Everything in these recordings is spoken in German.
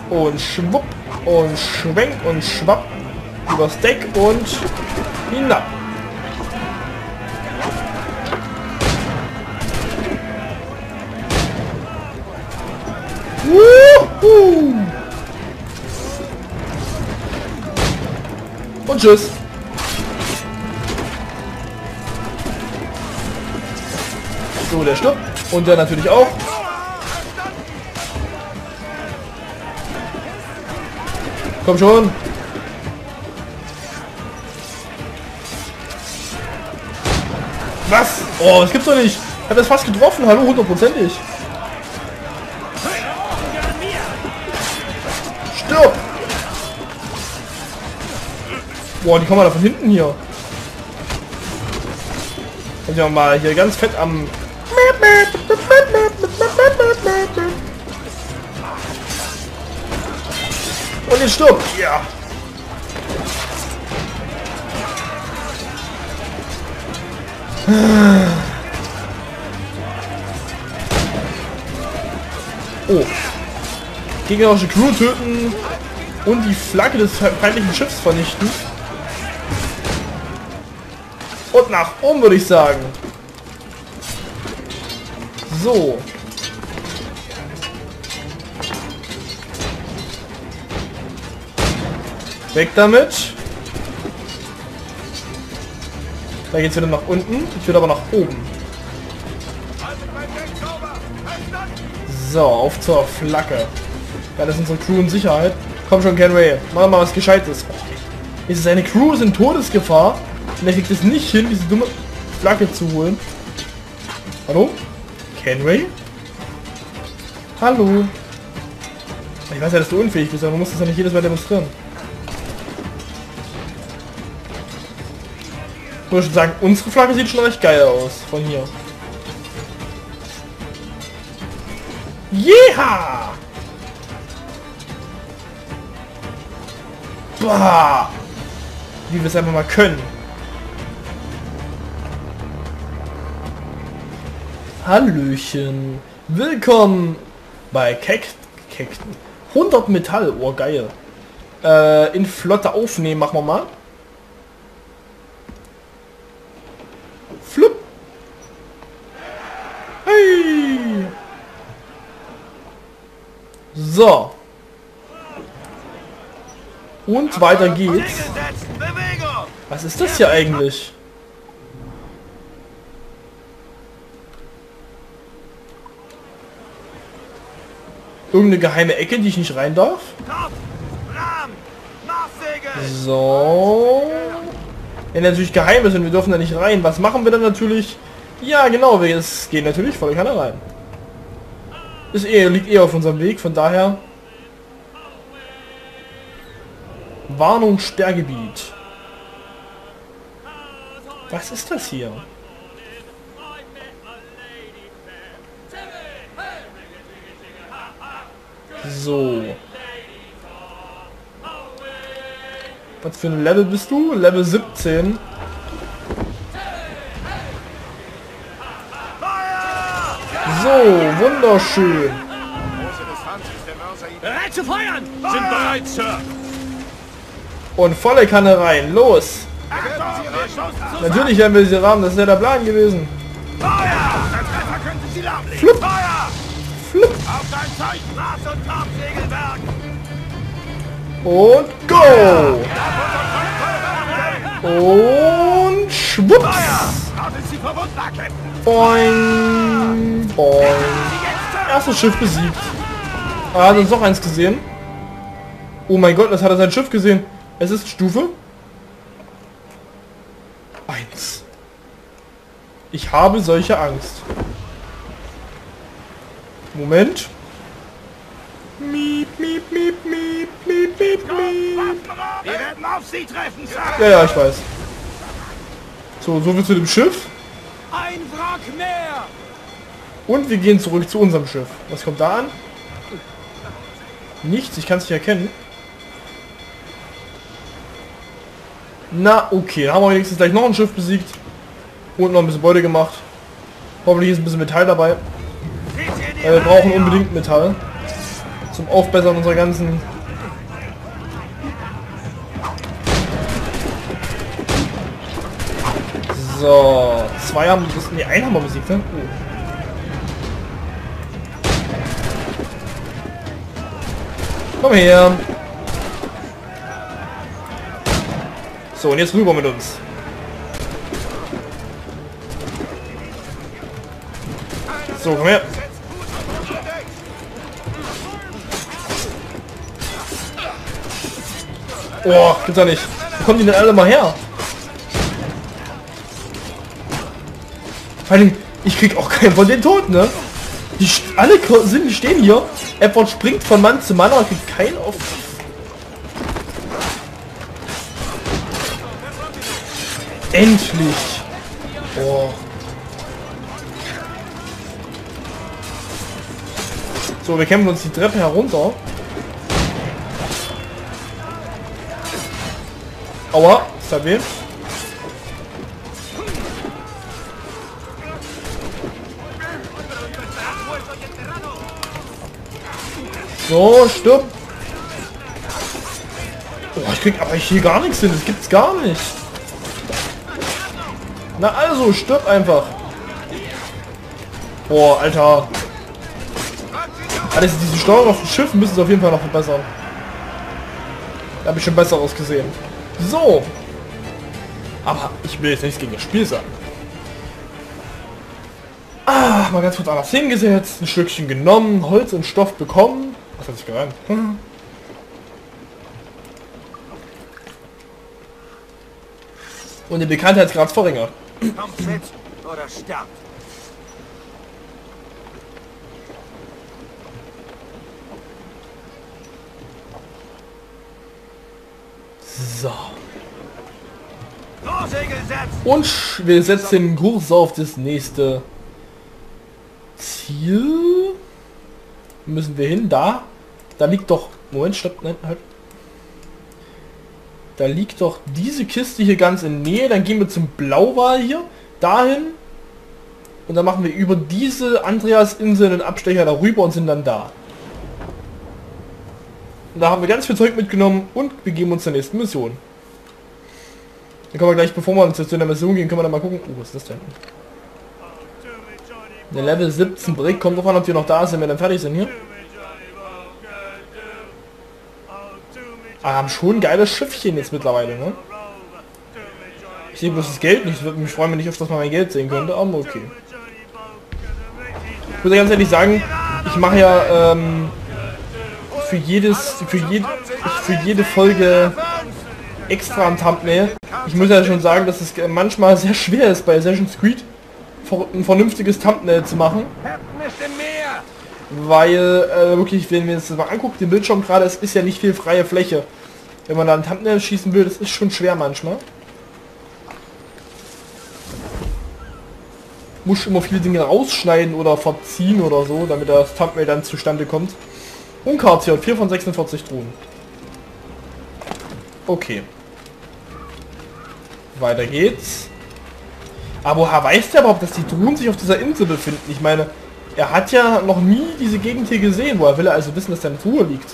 und schwupp und schwenk und schwapp übers Deck und hinab. Wuhu! Und tschüss. So, der stirbt. Und der natürlich auch. Komm schon. Was? Oh, das gibt's doch nicht. Ich hab das fast getroffen. Hallo, 100%ig. Stirb. Boah, die kommen da von hinten hier. Und ja mal hier ganz fett am... Und jetzt stirbt. Ja. Oh. Gegnerische Crew töten und die Flagge des feindlichen Schiffs vernichten. Und nach oben würde ich sagen. So. Weg damit. Da geht's wieder nach unten. Ich will aber nach oben. So, auf zur Flagge. Ja, das ist unsere Crew in Sicherheit. Komm schon, Kenway. Mach mal was Gescheites. Ist seine Crew ist in Todesgefahr. Und er kriegt es nicht hin, diese dumme Flagge zu holen. Hallo? Kenway? Hallo? Ich weiß ja, dass du unfähig bist, aber du musst es ja nicht jedes Mal demonstrieren. Ich würde schon sagen, unsere Flagge sieht schon recht geil aus. Von hier. Jeha! Bah! Wie wir es einfach mal können. Hallöchen. Willkommen bei Kekten. 100 Metall. Oh, geil. In Flotte aufnehmen machen wir mal. Flupp. Hey. So. Und weiter geht's. Was ist das hier eigentlich? Irgendeine geheime Ecke, die ich nicht rein darf? So. Wenn natürlich geheim ist und wir dürfen da nicht rein, was machen wir dann natürlich? Ja, genau, wir gehen natürlich voll keiner rein. Liegt eher auf unserem Weg, von daher. Warnung, Sperrgebiet. Was ist das hier? So. Was für ein Level bist du? Level 17. So, wunderschön. Bereit zu feuern! Sind bereit, Sir! Und volle Kanne rein. Los! Natürlich werden wir sie rammen. Das ist ja der Plan gewesen. Flupp! Flupp! Und go! Und schwupps! Boing! Boing! Erstes Schiff besiegt. Er hat uns noch eins gesehen. Oh mein Gott, das hat er sein Schiff gesehen. Es ist Stufe 1. Ich habe solche Angst. Moment. Miep, miep, miep, miep, miep, miep, miep. Wir werden auf Sie treffen, Sir! Ja, ich weiß. So viel zu dem Schiff. Ein Wrack mehr! Und wir gehen zurück zu unserem Schiff. Was kommt da an? Nichts, ich kann es nicht erkennen. Na, okay, dann haben wir wenigstens gleich noch ein Schiff besiegt. Und noch ein bisschen Beute gemacht. Hoffentlich ist ein bisschen Metall dabei. Wir brauchen unbedingt Metall. Zum Aufbessern unserer ganzen... So, zwei haben... Ne, einen haben wir besiegt, ne? Komm her. So, und jetzt rüber mit uns. So, komm her. Oh, gibt's ja nicht. Wo kommen die denn alle mal her? Vor allem, ich krieg auch keinen von den Toten, ne? Die alle die stehen hier. Edward springt von Mann zu Mann, aber kriegt keinen auf. Endlich. Oh. So, wir kämpfen uns die Treppe herunter. Aua, ist da weh? So, stirb. Oh, ich krieg aber hier gar nichts hin. Das gibt's gar nicht. Na also, stirb einfach. Boah, Alter. Also diese Steuerung auf dem Schiff müssen sie auf jeden Fall noch verbessern. Da habe ich schon besser ausgesehen. So. Aber ich will jetzt nichts gegen das Spiel sagen. Ah, mal ganz kurz anders hingesetzt, ein Stückchen genommen, Holz und Stoff bekommen. Was hat sich gereimt? Und den Bekanntheitsgrad verringert. Kommt mit oder sterbt. So. Rohrsegel setzt! Und wir setzen den Kurs auf das nächste Ziel. Müssen wir hin? Da liegt doch... Moment, stopp, nein, halt. Da liegt doch diese Kiste hier ganz in Nähe. Dann gehen wir zum Blauwal hier. Dahin. Und dann machen wir über diese Andreas-Insel einen Abstecher darüber und sind dann da. Und da haben wir ganz viel Zeug mitgenommen und begeben uns zur nächsten Mission. Dann können wir gleich, bevor wir uns jetzt zu der Mission gehen, können wir dann mal gucken. Was ist das denn? Der Level 17 Brick. Kommt drauf an, ob wir noch da sind, wenn wir dann fertig sind hier. Aber haben schon ein geiles Schiffchen jetzt mittlerweile, ne? Ich sehe bloß das Geld nicht. Ich würde mich freuen, wenn ich öfters mal mein Geld sehen könnte, aber okay. Ich muss ja ganz ehrlich sagen, ich mache ja für jede Folge extra ein Thumbnail. Ich muss ja schon sagen, dass es manchmal sehr schwer ist, bei Assassin's Creed ein vernünftiges Thumbnail zu machen. Weil wirklich, wenn wir uns das mal anguckt, den Bildschirm gerade, es ist ja nicht viel freie Fläche. Wenn man da ein Thumbnail schießen will, das ist schon schwer manchmal. Muss immer viele Dinge rausschneiden oder verziehen oder so, damit das Thumbnail dann zustande kommt. Unkartiert, 4 von 46 Truhen. Okay. Weiter geht's. Aber woher weiß der überhaupt, dass die Truhen sich auf dieser Insel befinden? Ich meine, er hat ja noch nie diese Gegend hier gesehen. Woher will er also wissen, dass da eine Truhe liegt?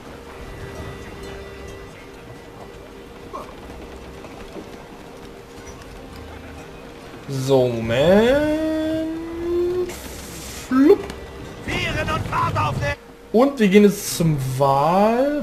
So, Moment. Flupp. Und wir gehen jetzt zum Wal.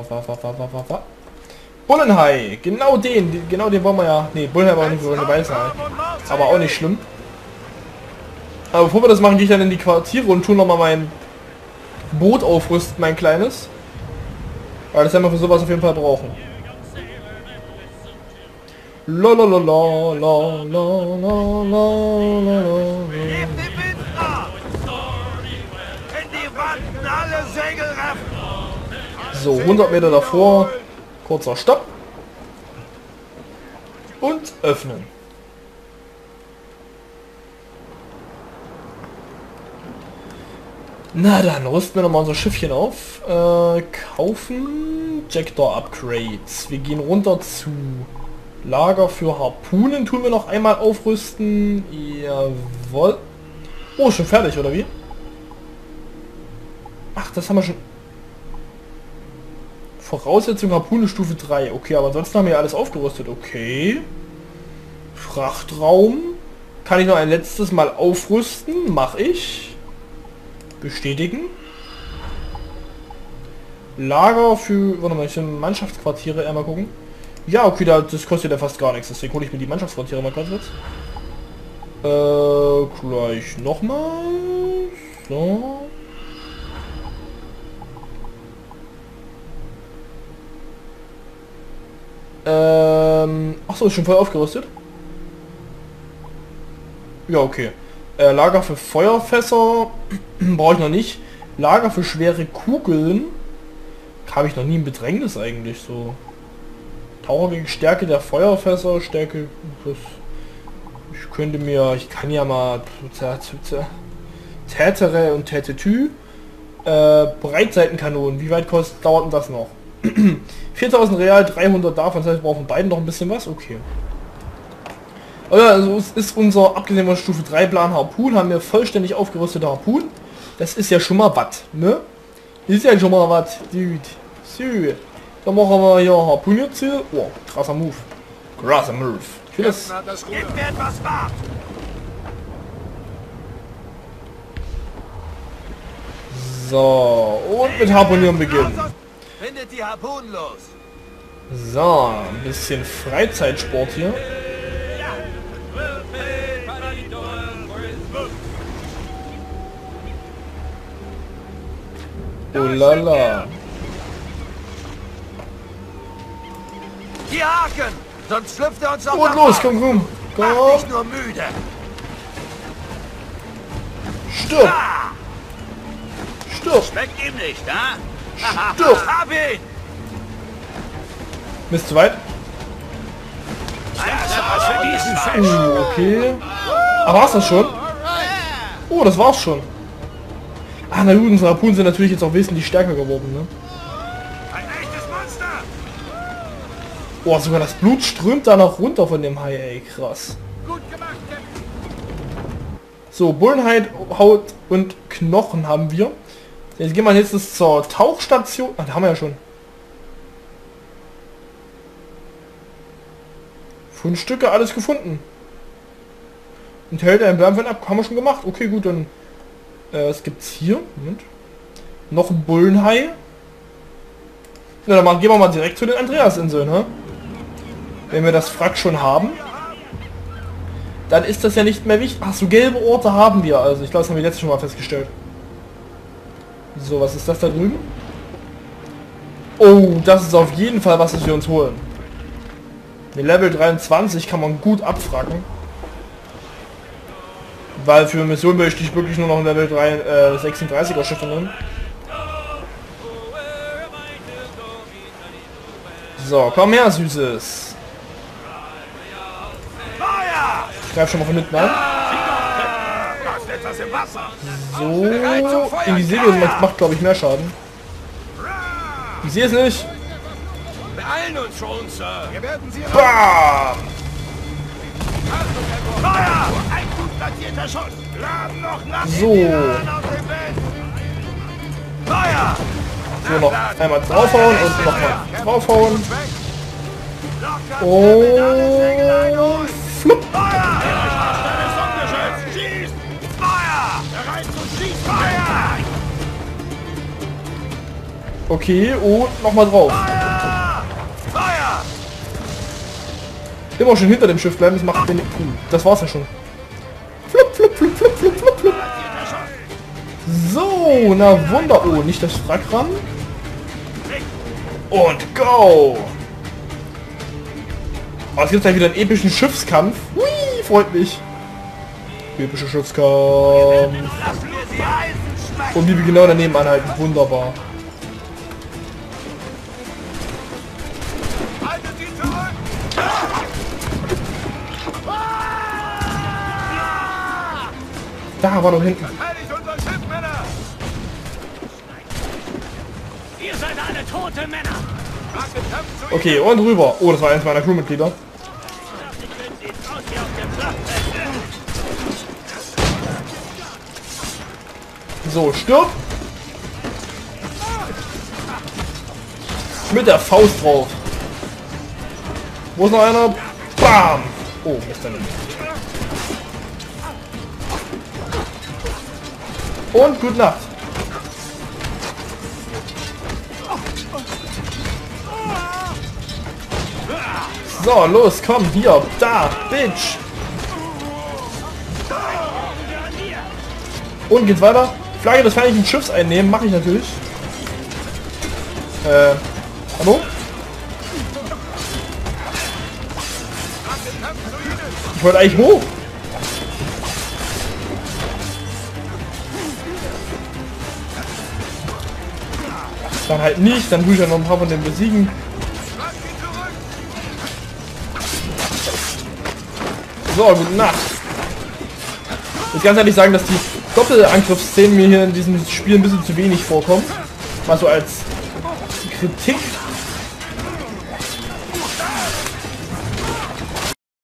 Bullenhai. Genau den wollen wir ja. Ne, Bullenhai war nicht, wir wollen eine Weißhai. Aber auch nicht schlimm. Aber bevor wir das machen, gehe ich dann in die Quartiere und tue nochmal mein Boot aufrüsten, mein kleines. Weil das werden wir für sowas auf jeden Fall brauchen. So, 100 Meter davor. Kurzer Stopp. Und öffnen. Na dann, rüsten wir nochmal unser Schiffchen auf. Kaufen Jackdaw Upgrades. Wir gehen runter zu Lager für Harpunen. Tun wir noch einmal aufrüsten. Jawohl. Oh, schon fertig, oder wie? Ach, das haben wir schon... Voraussetzung Harpune Stufe 3. Okay, aber ansonsten haben wir alles aufgerüstet. Okay. Frachtraum. Kann ich noch ein letztes Mal aufrüsten? Mache ich. Bestätigen. Lager für... Warte mal, ich will Mannschaftsquartiere einmal gucken. Ja, okay, das kostet ja fast gar nichts. Deswegen hole ich mir die Mannschaftsquartiere mal ganz kurz. Gleich nochmal. So. Achso, ist schon voll aufgerüstet? Ja, okay. Lager für Feuerfässer brauche ich noch nicht. Lager für schwere Kugeln habe ich noch nie im Bedrängnis eigentlich so. Taucher gegen Stärke der Feuerfässer, Stärke... Das, ich kann ja mal... Tätere und Tätetü. Breitseitenkanonen, wie weit dauert denn das noch? 4000 Real, 300 davon, das heißt, wir brauchen beiden noch ein bisschen was, okay. Also es ist unser, abgesehen von Stufe 3 Plan Harpun, haben wir vollständig aufgerüstete Harpun. Das ist ja schon mal was, ne? Ist ja schon mal was, dude. So, dann machen wir hier Harpun jetzt hier. Oh, krasser Move. Krasser Move. Ich will das... Gib mir etwas Wart! So, und mit Harpunieren beginnen. Findet die Harpunen los! So, ein bisschen Freizeitsport hier. Oh lala. Die Haken! Sonst schlüpft er uns auf. Und los, komm. Mach dich nur müde! Stirb! Ah! Stirb! Schmeckt ihm nicht, ha? Stirb! Hab ihn! Bist zu weit? Okay. Aber war's das schon? Oh, das war's schon. Ah, na gut, unsere Harpunen sind natürlich jetzt auch wesentlich stärker geworden, ne? Ein echtes Monster! Oh, sogar das Blut strömt da noch runter von dem Hai, ey, krass. Gut gemacht, So, Bullenheit, Haut und Knochen haben wir. Jetzt gehen wir jetzt zur Tauchstation. Ah, da haben wir ja schon. Fundstücke, alles gefunden. Enthält ein Bärmfell ab, haben wir schon gemacht. Okay, gut, dann... was gibt's hier? Moment. Noch ein Bullenhai. Na, dann gehen wir mal direkt zu den Andreasinseln, ne? Wenn wir das Wrack schon haben, dann ist das ja nicht mehr wichtig. Ach so, gelbe Orte haben wir. Also ich glaube, das haben wir letztes schon mal festgestellt. So, was ist das da drüben? Oh, das ist auf jeden Fall was, das wir uns holen. Eine Level 23 kann man gut abfragen. Weil für Mission möchte ich wirklich nur noch ein Level 36er Schiffe nehmen. So, komm her, Süßes. Ich greife schon mal von hinten an. So, in die Segel macht glaube ich mehr Schaden. Ich sehe es nicht. Beeilen uns schon, Sir! Wir werden sie Bam! Feuer! Ein gut platzierter Schuss! Laden noch nach So. Feuer! So, noch einmal draufhauen und nochmal draufhauen. Und flupp. Feuer! Schießt! Feuer! Bereit zu schießen! Feuer! Okay, und nochmal drauf. Feuer! Feuer! Immer schön hinter dem Schiff bleiben, das macht wenig. Das war's ja schon. Flupp, flupp, flupp, flupp, flupp, flupp, flupp. So, na Wunder. Oh, nicht das Wrack ran. Und go! Oh, es gibt gleich wieder einen epischen Schiffskampf. Hui, freut mich. Epischer Schiffskampf. Lassen wir sie Eisen schmecken! Und wie wir genau daneben anhalten. Wunderbar. Haltet sie zurück! Da war doch hinten. Heiligt unser Schiff, Männer! Ihr seid alle tote Männer! Okay, und rüber. Oh, das war eins meiner Crewmitglieder. So, stirb. Mit der Faust drauf. Wo ist noch einer? Bam! Oh, ist der nicht. Und gute Nacht. So, los, komm, hier, da, Bitch. Und geht's weiter. Flagge des Feindlichen Schiffs einnehmen, mache ich natürlich. Hallo? Ich wollte eigentlich hoch. Dann halt nicht, dann tue ich ja noch ein paar von den besiegen. So, gute Nacht. Ich muss ganz ehrlich sagen, dass die Doppelangriffsszenen mir hier in diesem Spiel ein bisschen zu wenig vorkommen. Mal so als Kritik.